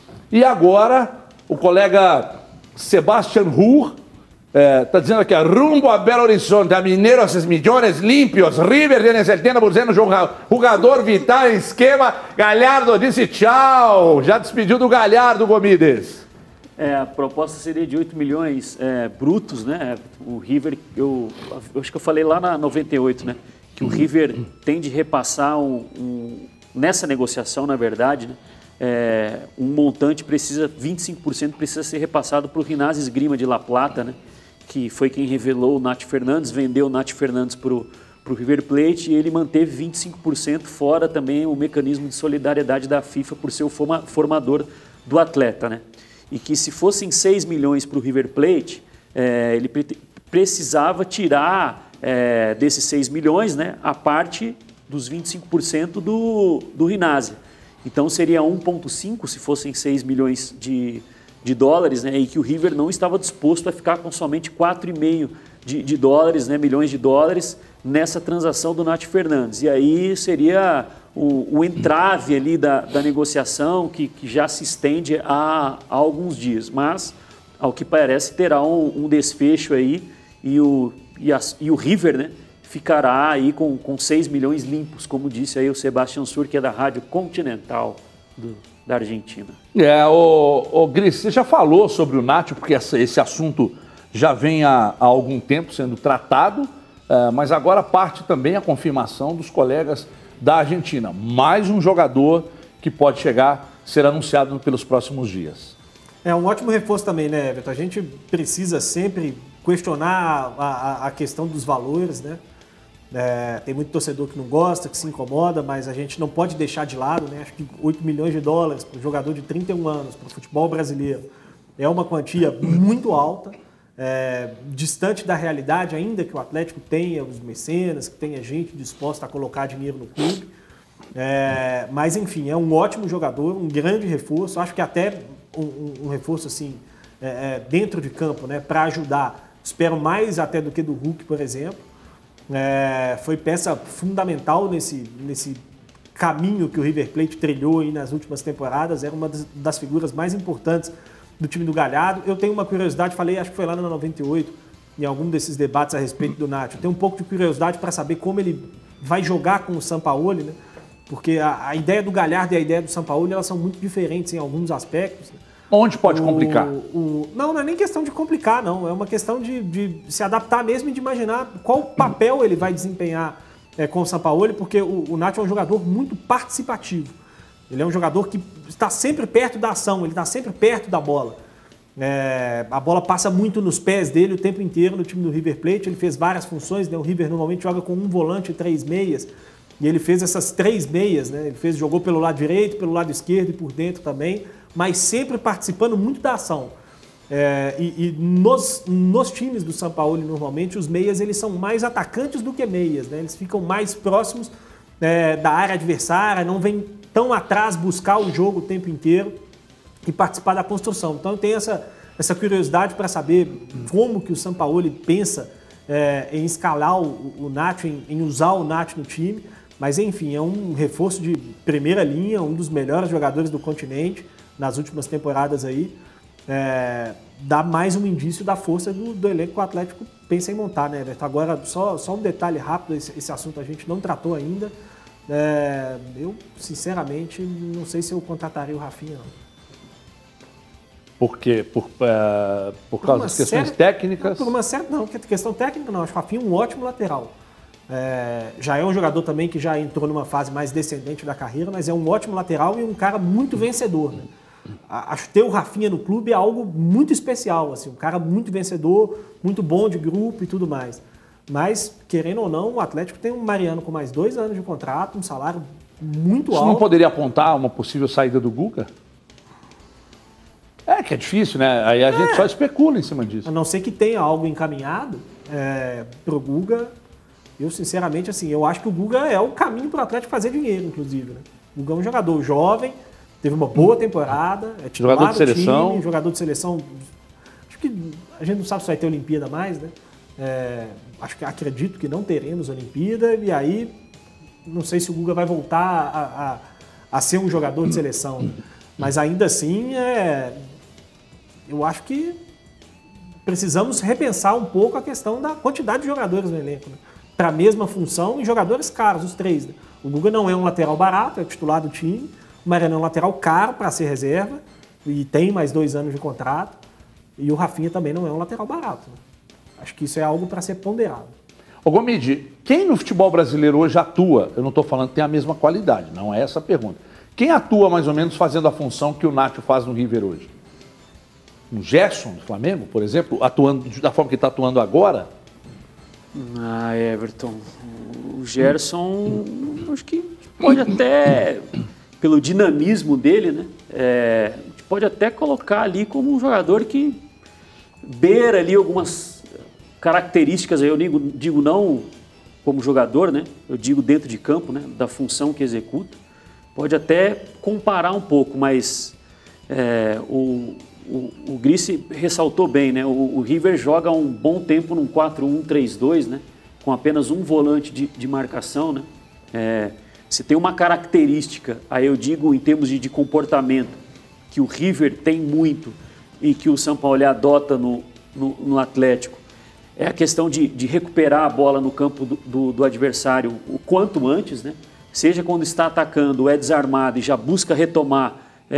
E agora, o colega Sebastian Hur está dizendo aqui, rumbo a Belo Horizonte, a Mineiro 6 milhões limpios, River tiene 70% jogador vital em esquema, Galhardo disse tchau, já despediu do Galhardo, Gomides. A proposta seria de 8 milhões brutos, né? O River, eu acho que eu falei lá na 98, né? Que o River tem de repassar nessa negociação, na verdade, né? Um montante precisa, 25% precisa ser repassado para o Rinazzi Esgrima de La Plata, né? Que foi quem revelou o Nath Fernandes, vendeu o Nath Fernandes para o River Plate e ele manteve 25%, fora também o mecanismo de solidariedade da FIFA por ser o formador do atleta, né? E que se fossem 6 milhões para o River Plate, ele precisava tirar desses 6 milhões, né, a parte dos 25% do Rinazzi. Então seria 1,5 se fossem 6 milhões de dólares, né, e que o River não estava disposto a ficar com somente 4,5 de dólares, né, milhões de dólares nessa transação do Nath Fernandes. E aí seria o entrave ali da negociação que já se estende há alguns dias, mas ao que parece terá um desfecho aí e o River, né, ficará aí com 6 milhões limpos, como disse aí o Sebastian Sur, que é da Rádio Continental da Argentina. Gris, você já falou sobre o Nacho, porque esse assunto já vem há algum tempo sendo tratado, mas agora parte também a confirmação dos colegas da Argentina. Mais um jogador que pode ser anunciado pelos próximos dias. É um ótimo reforço também, né, Everton? A gente precisa sempre questionar a questão dos valores, né? Tem muito torcedor que não gosta, que se incomoda, mas a gente não pode deixar de lado, né? Acho que 8 milhões de dólares para um jogador de 31 anos, para o futebol brasileiro, é uma quantia muito alta, distante da realidade, ainda que o Atlético tenha os mecenas, que tenha gente disposta a colocar dinheiro no clube. Mas, enfim, é um ótimo jogador, um grande reforço, acho que até um reforço assim, dentro de campo, né, para ajudar. Espero mais até do que do Hulk, por exemplo. Foi peça fundamental nesse caminho que o River Plate trilhou aí nas últimas temporadas, era uma das figuras mais importantes do time do Galhardo. Eu tenho uma curiosidade, falei, acho que foi lá na 98, em algum desses debates a respeito do Nacho. Eu tenho um pouco de curiosidade para saber como ele vai jogar com o Sampaoli, né? Porque a ideia do Galhardo e a ideia do Sampaoli, elas são muito diferentes em alguns aspectos, né? Onde pode complicar? Não é nem questão de complicar, não. É uma questão de se adaptar mesmo e de imaginar qual papel ele vai desempenhar com o Sampaoli, porque o Nacho é um jogador muito participativo. Ele é um jogador que está sempre perto da ação, ele está sempre perto da bola. A bola passa muito nos pés dele o tempo inteiro no time do River Plate. Ele fez várias funções, né? O River normalmente joga com um volante e 3 meias. E ele fez essas 3 meias, né? Ele jogou pelo lado direito, pelo lado esquerdo e por dentro também, mas sempre participando muito da ação. Nos times do Sampaoli, normalmente, os meias eles são mais atacantes do que meias, né? Eles ficam mais próximos da área adversária, não vêm tão atrás buscar o jogo o tempo inteiro e participar da construção. Então eu tenho essa curiosidade para saber como que o Sampaoli pensa em escalar o Nacho, em usar o Nacho no time. Mas, enfim, é um reforço de primeira linha, um dos melhores jogadores do continente nas últimas temporadas aí. Dá mais um indício da força do elenco que o Atlético pensa em montar, né, Everton? Agora, só um detalhe rápido, esse assunto a gente não tratou ainda. Eu, sinceramente, não sei se eu contrataria o Rafinha, não. Por quê? Por causa das questões técnicas? Não, questão técnica não. Acho o Rafinha um ótimo lateral. Já é um jogador também que já entrou numa fase mais descendente da carreira, mas é um ótimo lateral e um cara muito vencedor, né? Acho que ter o Rafinha no clube é algo muito especial, assim, um cara muito vencedor, muito bom de grupo e tudo mais. Mas, querendo ou não, o Atlético tem um Mariano com mais 2 anos de contrato, um salário muito alto. Você não poderia apontar uma possível saída do Guga? Que é difícil, né? Aí a gente só especula em cima disso. A não ser que tenha algo encaminhado pro Guga. Eu, sinceramente, assim, eu acho que o Guga é o caminho para o Atlético fazer dinheiro, inclusive, né? O Guga é um jogador jovem, teve uma boa temporada, é titular jogador de seleção. Time, jogador de seleção. Acho que a gente não sabe se vai ter Olimpíada mais, né? Acredito que não teremos Olimpíada, e aí não sei se o Guga vai voltar a ser um jogador de seleção, né? Mas ainda assim, eu acho que precisamos repensar um pouco a questão da quantidade de jogadores no elenco, né? Para a mesma função e jogadores caros, os três. Né? O Guga não é um lateral barato, é o titular do time. O Mariano é um lateral caro para ser reserva e tem mais 2 anos de contrato. E o Rafinha também não é um lateral barato. Né? Acho que isso é algo para ser ponderado. Ô Gomide, quem no futebol brasileiro hoje atua, eu não estou falando que tem a mesma qualidade, não é essa a pergunta. Quem atua mais ou menos fazendo a função que o Nacho faz no River hoje? O Gerson do Flamengo, por exemplo, atuando da forma que está atuando agora? Everton, o Gerson, acho que pode até, pelo dinamismo dele, né? A gente pode até colocar ali como um jogador que beira ali algumas características, eu digo não como jogador, né? Eu digo dentro de campo, né? Da função que executa. Pode até comparar um pouco, mas o Grice ressaltou bem, né? O River joga há um bom tempo num 4-1-3-2, né? Com apenas um volante de marcação, né? Se tem uma característica, aí eu digo em termos de comportamento, que o River tem muito e que o São Paulo adota no Atlético, é a questão de recuperar a bola no campo do adversário o quanto antes, né? Seja quando está atacando, é desarmado e já busca retomar,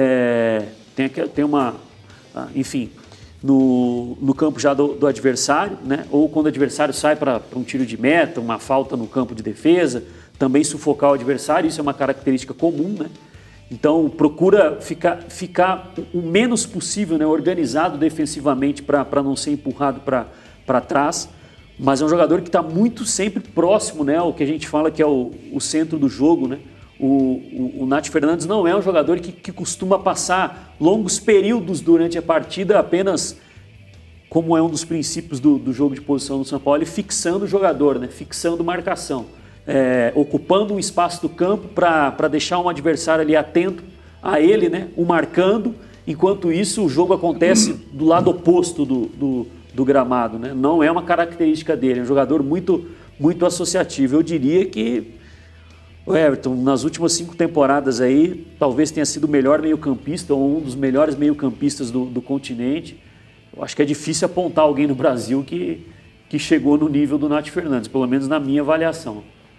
tem uma, enfim, no campo já do adversário, né? Ou quando o adversário sai para um tiro de meta, uma falta no campo de defesa, também sufocar o adversário, isso é uma característica comum, né? Então procura ficar o menos possível, né, organizado defensivamente para não ser empurrado para trás, mas é um jogador que está muito sempre próximo, né, o que a gente fala que é o centro do jogo, né? O Nath Fernandes não é um jogador que costuma passar longos períodos durante a partida apenas, como é um dos princípios do jogo de posição do São Paulo, fixando o jogador, né? Fixando marcação, ocupando um espaço do campo para deixar um adversário ali atento a ele, né? O marcando, enquanto isso o jogo acontece do lado oposto do gramado, né? Não é uma característica dele, é um jogador muito, muito associativo. Eu diria que o Everton, nas últimas 5 temporadas aí, talvez tenha sido o melhor meio-campista ou um dos melhores meio-campistas do continente. Eu acho que é difícil apontar alguém no Brasil que chegou no nível do Nath Fernandes, pelo menos na minha avaliação.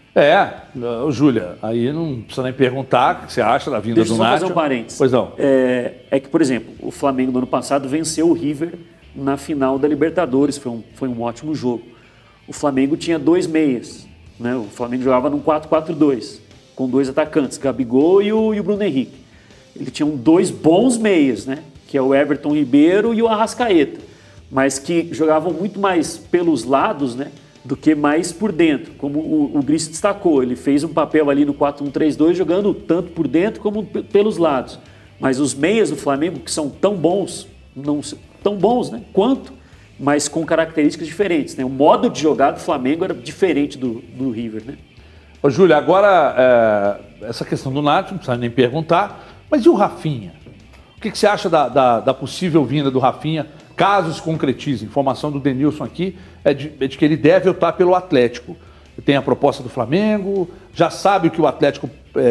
Júlia, aí não precisa nem perguntar o que você acha da vinda do Nath. Deixa eu só fazer um parênteses. Pois não. É que, por exemplo, o Flamengo no ano passado venceu o River na final da Libertadores, foi um ótimo jogo. O Flamengo tinha 2 meias, né? O Flamengo jogava num 4-4-2, com 2 atacantes, Gabigol e o Bruno Henrique. Ele tinha 2 bons meias, né? Que é o Everton Ribeiro e o Arrascaeta, mas que jogavam muito mais pelos lados, né, do que mais por dentro, como o Grice destacou. Ele fez um papel ali no 4-1-3-2, jogando tanto por dentro como pelos lados. Mas os meias do Flamengo, que são tão bons, não tão bons, né, quanto, mas com características diferentes, né? O modo de jogar do Flamengo era diferente do River, né? Ô, Júlia, agora essa questão do Nath, não precisa nem perguntar, mas e o Rafinha? O que você acha da possível vinda do Rafinha, caso se concretize? Informação do Denilson aqui é de que ele deve optar pelo Atlético. Tem a proposta do Flamengo, já sabe o que o Atlético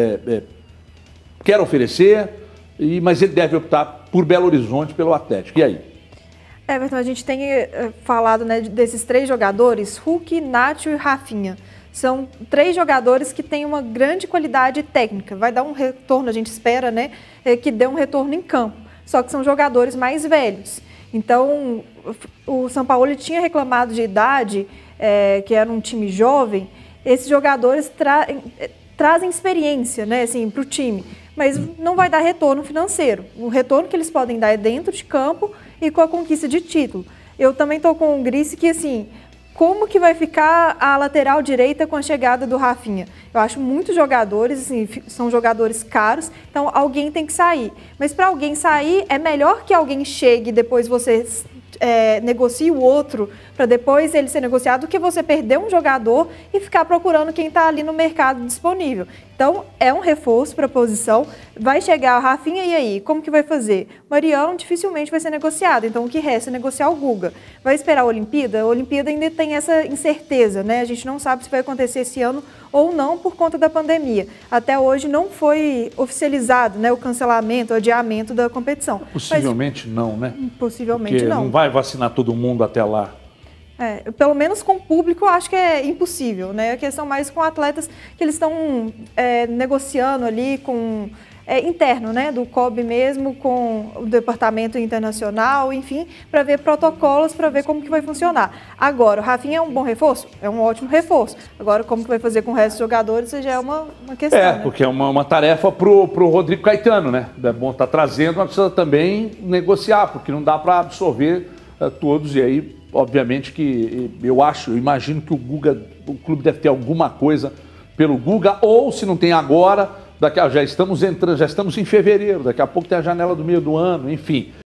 quer oferecer, mas ele deve optar por Belo Horizonte, pelo Atlético. E aí? Everton, a gente tem falado, né, desses 3 jogadores, Hulk, Nacho e Rafinha. São 3 jogadores que têm uma grande qualidade técnica. Vai dar um retorno, a gente espera, né, que dê um retorno em campo. Só que são jogadores mais velhos. Então, o São Paulo tinha reclamado de idade, que era um time jovem. Esses jogadores trazem experiência, né, assim, para o time, mas não vai dar retorno financeiro. O retorno que eles podem dar é dentro de campo e com a conquista de título. Eu também estou com o Grice que, assim, como que vai ficar a lateral direita com a chegada do Rafinha? Eu acho muitos jogadores, assim, são jogadores caros, então alguém tem que sair. Mas para alguém sair, é melhor que alguém chegue e depois você negocie o outro, para depois ele ser negociado, do que você perder um jogador e ficar procurando quem está ali no mercado disponível. Então, é um reforço para a posição. Vai chegar o Rafinha, e aí? Como que vai fazer? Mariano dificilmente vai ser negociado, então o que resta é negociar o Guga. Vai esperar a Olimpíada? A Olimpíada ainda tem essa incerteza, né? A gente não sabe se vai acontecer esse ano ou não por conta da pandemia. Até hoje não foi oficializado, né, o cancelamento, o adiamento da competição. Possivelmente não, né? Possivelmente Porque não. não vai vacinar todo mundo até lá. Pelo menos com o público eu acho que é impossível, né? A questão mais com atletas que eles estão negociando ali com interno, né? Do COB mesmo, com o departamento internacional, enfim, para ver protocolos, para ver como que vai funcionar. Agora, o Rafinha é um bom reforço? É um ótimo reforço. Agora, como que vai fazer com o resto dos jogadores, isso já é uma questão, né? Porque é uma tarefa pro Rodrigo Caetano, né? É bom estar trazendo, mas precisa também negociar, porque não dá para absorver todos, e aí obviamente que eu imagino que o clube deve ter alguma coisa pelo Guga, ou se não tem agora, já estamos em fevereiro, daqui a pouco tem a janela do meio do ano, enfim.